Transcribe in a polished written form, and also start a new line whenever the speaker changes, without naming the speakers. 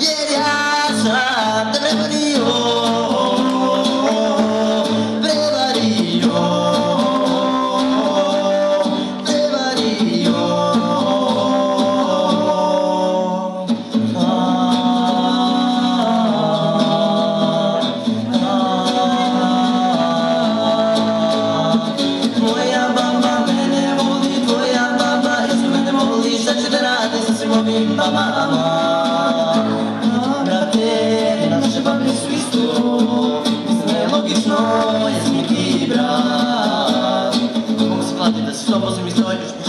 jer ja sam te prevario, prevario, prevario. Moja baba mene voli, tvoja baba isto mene voli, šta će da radi sa svim ovim babama? Brate, naše babe su isto, mislim je logično, jesam i ti brat. Mogu se kladiti da si 100% mi stojiš.